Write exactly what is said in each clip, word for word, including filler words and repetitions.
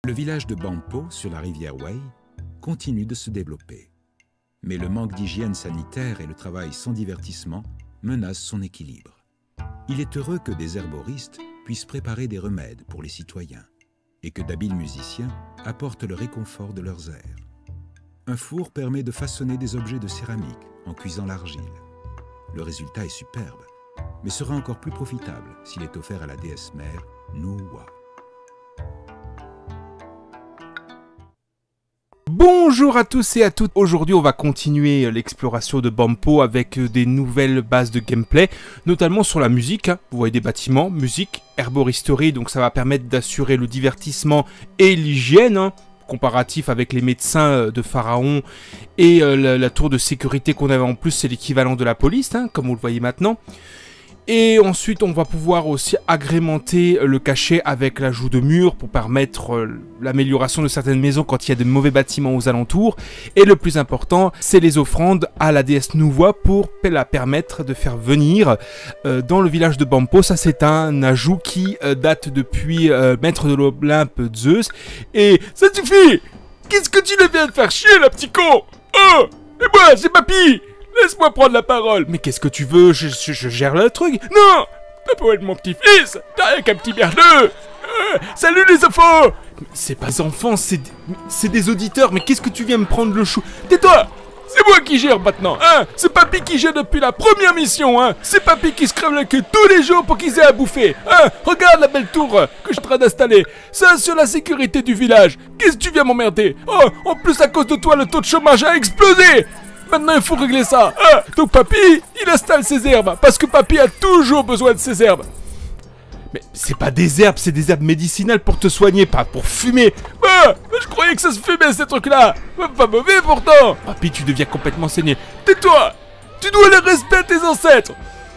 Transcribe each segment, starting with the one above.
Le village de Bampo, sur la rivière Wei, continue de se développer. Mais le manque d'hygiène sanitaire et le travail sans divertissement menacent son équilibre. Il est heureux que des herboristes puissent préparer des remèdes pour les citoyens et que d'habiles musiciens apportent le réconfort de leurs airs. Un four permet de façonner des objets de céramique en cuisant l'argile. Le résultat est superbe, mais sera encore plus profitable s'il est offert à la déesse mère Nuwa. Bonjour à tous et à toutes, aujourd'hui on va continuer l'exploration de Bampo avec des nouvelles bases de gameplay, notamment sur la musique, vous voyez des bâtiments, musique, herboristerie, donc ça va permettre d'assurer le divertissement et l'hygiène, hein, comparatif avec les médecins de Pharaon et euh, la, la tour de sécurité qu'on avait en plus, c'est l'équivalent de la police, hein, comme vous le voyez maintenant. Et ensuite, on va pouvoir aussi agrémenter le cachet avec l'ajout de murs pour permettre euh, l'amélioration de certaines maisons quand il y a de mauvais bâtiments aux alentours. Et le plus important, c'est les offrandes à la déesse Nuwa pour la permettre de faire venir euh, dans le village de Bampo. Ça, c'est un ajout qui euh, date depuis euh, Maître de l'Olympe Zeus. Et ça suffit! Qu'est-ce que tu viens de faire chier, là, petit con? Oh! Et moi, c'est Papy! Laisse-moi prendre la parole. Mais qu'est-ce que tu veux? je, je, je gère le truc. Non, t'as pas être mon petit-fils. T'as rien qu'un petit merdeux. Euh, salut les enfants. C'est pas enfants, c'est c'est des auditeurs. Mais qu'est-ce que tu viens me prendre le chou? Tais-toi. C'est moi qui gère maintenant, hein. C'est Papy qui gère depuis la première mission, hein. C'est Papy qui se crève le cul tous les jours pour qu'ils aient à bouffer, hein. Regarde la belle tour que je suis en train d'installer. Ça assure la sécurité du village. Qu'est-ce que tu viens m'emmerder? Oh, en plus à cause de toi, le taux de chômage a explosé. Maintenant il faut régler ça, ah, donc Papy, il installe ses herbes, parce que Papy a toujours besoin de ses herbes. Mais c'est pas des herbes, c'est des herbes médicinales pour te soigner, pas pour fumer. Ah, je croyais que ça se fumait ces trucs-là, pas mauvais pourtant. Papy, tu deviens complètement saigné. Tais-toi, tu dois le respect à tes ancêtres.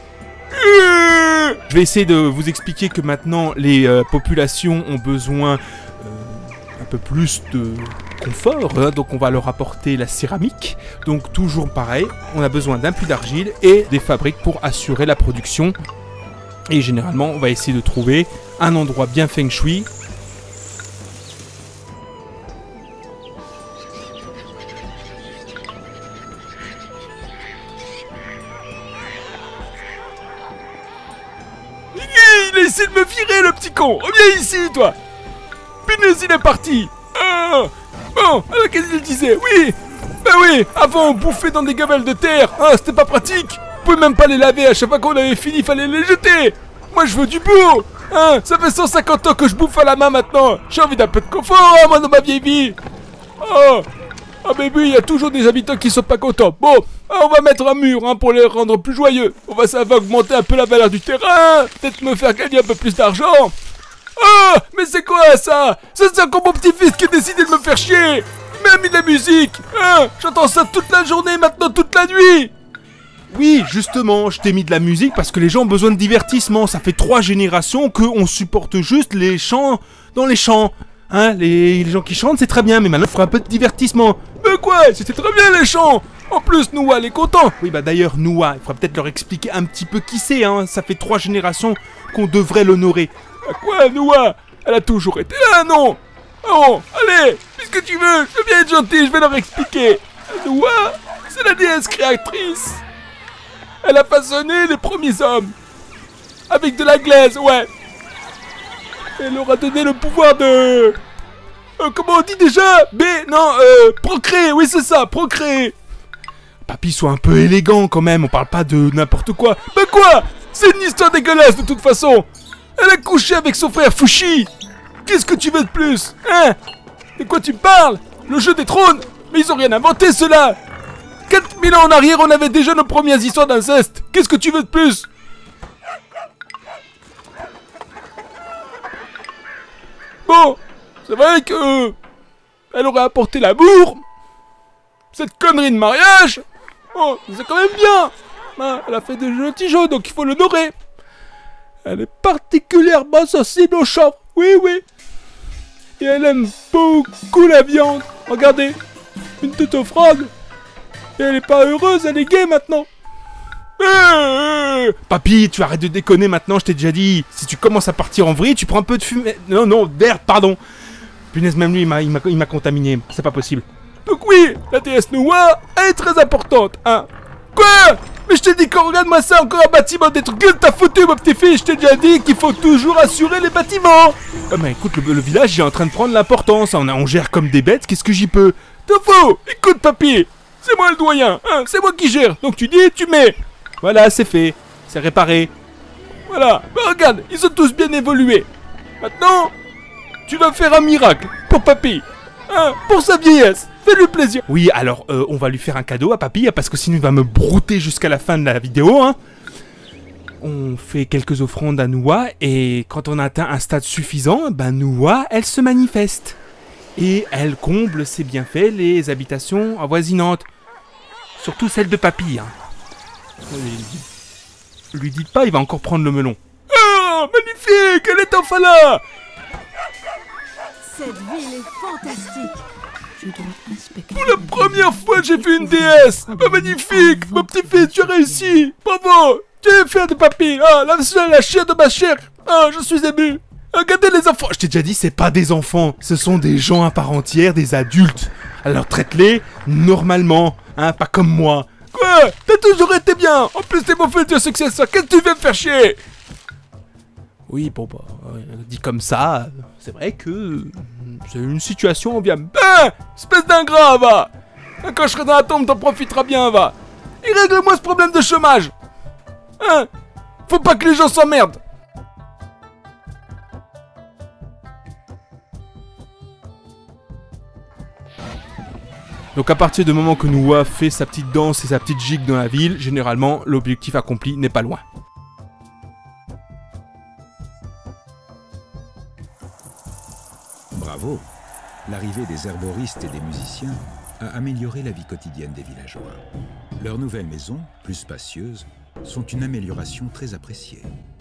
Je vais essayer de vous expliquer que maintenant les euh, populations ont besoin euh, un peu plus de confort, hein, donc on va leur apporter la céramique, donc toujours pareil, on a besoin d'un puits d'argile et des fabriques pour assurer la production, et généralement on va essayer de trouver un endroit bien feng shui. Il a essayé de me virer, le petit con. Reviens ici, toi. Punaise, il est parti. Oh. Bon, alors qu'est-ce qu'il disait? Oui. Ben oui, avant on bouffait dans des gamelles de terre, hein, c'était pas pratique. On pouvait même pas les laver, à chaque fois qu'on avait fini, fallait les jeter. Moi je veux du beau, hein, ça fait cent cinquante ans que je bouffe à la main maintenant. J'ai envie d'un peu de confort, hein, moi, dans ma vieille vie. Oh, oh mais oui, il y a toujours des habitants qui sont pas contents. Bon, on va mettre un mur, hein, pour les rendre plus joyeux. On va, ça va augmenter un peu la valeur du terrain, peut-être me faire gagner un peu plus d'argent. Oh, mais c'est quoi ça? Ça c'est encore mon petit-fils qui a décidé de me faire chier. Il m'a mis de la musique, hein. J'entends ça toute la journée, maintenant toute la nuit. Oui, justement, je t'ai mis de la musique parce que les gens ont besoin de divertissement. Ça fait trois générations qu'on supporte juste les chants dans les champs. Hein, les, les gens qui chantent, c'est très bien, mais maintenant il faut un peu de divertissement. Mais quoi? C'était très bien les chants. En plus, Nuwa, elle est content. Oui, bah d'ailleurs, Nuwa, il faudra peut-être leur expliquer un petit peu qui c'est, hein. Ça fait trois générations qu'on devrait l'honorer. À quoi, Nuwa? Elle a toujours été là, non? Oh, allez, puisque tu veux, je veux bien être gentil, je vais leur expliquer. Nuwa, c'est la déesse créatrice. Elle a façonné les premiers hommes. Avec de la glaise, ouais. Elle leur a donné le pouvoir de... Euh, comment on dit déjà? B, non, euh, procréer, oui c'est ça, procréer. Papy, sois un peu élégant quand même, on parle pas de n'importe quoi. Mais quoi? C'est une histoire dégueulasse de toute façon. Elle a couché avec son frère Fushi. Qu'est-ce que tu veux de plus? Hein? De quoi tu me parles? Le jeu des trônes? Mais ils ont rien inventé cela. quatre mille ans en arrière, on avait déjà nos premières histoires d'inceste. Qu'est-ce que tu veux de plus? Bon, c'est vrai que... Euh, elle aurait apporté l'amour. Cette connerie de mariage. Oh, c'est quand même bien. Hein, elle a fait de jolis jeux, donc il faut l'honorer. Elle est particulièrement sensible aux chanvres. Oui, oui. Et elle aime beaucoup la viande. Regardez. Une toute offrande. Et elle est pas heureuse, elle est gay maintenant. Euh, Papy, tu arrêtes de déconner maintenant, je t'ai déjà dit. Si tu commences à partir en vrille, tu prends un peu de fumée. Non, non, d'air, pardon. Punaise, même lui, il m'a, il m'a, il m'a contaminé. C'est pas possible. Donc oui, la déesse Nuwa, elle est très importante, hein. Quoi? Mais je t'ai dit qu'on regarde-moi ça, encore un bâtiment, des trucs que t'as foutu, ma petite fille. Je t'ai déjà dit qu'il faut toujours assurer les bâtiments. Ah mais écoute, le, le village est en train de prendre l'importance. On, on gère comme des bêtes, qu'est-ce que j'y peux? Tofu, écoute papy, c'est moi le doyen, hein, c'est moi qui gère. Donc tu dis, tu mets. Voilà, c'est fait, c'est réparé. Voilà, mais regarde, ils ont tous bien évolué. Maintenant, tu vas faire un miracle pour papy, hein, pour sa vieillesse. Fais-lui plaisir. Oui, alors, euh, on va lui faire un cadeau à papy, parce que sinon il va me brouter jusqu'à la fin de la vidéo, hein. On fait quelques offrandes à Nuwa, et quand on atteint un stade suffisant, ben Nuwa, elle se manifeste. Et elle comble ses bienfaits les habitations avoisinantes. Surtout celle de papy, hein. Lui dites pas, il va encore prendre le melon. Oh, magnifique, elle est enfin là. Cette ville est fantastique. Je dois inspecter. Pour la première fois, j'ai vu une déesse. Ah, magnifique, mon petit-fils, tu as réussi. Bravo, tu es fier de papy. Ah, la, la chair de ma chair. Ah, je suis ému. Regardez les enfants. Je t'ai déjà dit, c'est pas des enfants. Ce sont des gens à part entière, des adultes. Alors traite-les normalement, hein, pas comme moi. Quoi? T'as toujours été bien. En plus, t'es mon futur successeur. Qu'est-ce que tu veux me faire chier? Oui, bon, bah, euh, dit comme ça, c'est vrai que c'est une situation enviable. Ben, espèce d'ingrat, va. Quand je serai dans la tombe, t'en profiteras bien, va. Et règle-moi ce problème de chômage. Hein? Faut pas que les gens s'emmerdent. Donc à partir du moment que Nuwa fait sa petite danse et sa petite gigue dans la ville, généralement, l'objectif accompli n'est pas loin. Bravo! L'arrivée des herboristes et des musiciens a amélioré la vie quotidienne des villageois. Leurs nouvelles maisons, plus spacieuses, sont une amélioration très appréciée.